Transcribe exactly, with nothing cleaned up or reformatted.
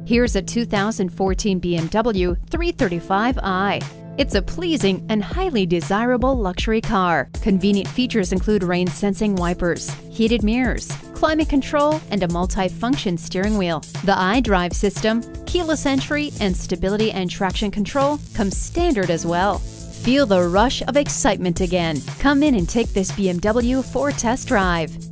Here's a two thousand fourteen B M W three thirty-five i. It's a pleasing and highly desirable luxury car. Convenient features include rain-sensing wipers, heated mirrors, climate control, and a multi-function steering wheel. The xDrive system, keyless entry, and stability and traction control come standard as well. Feel the rush of excitement again. Come in and take this B M W for a test drive.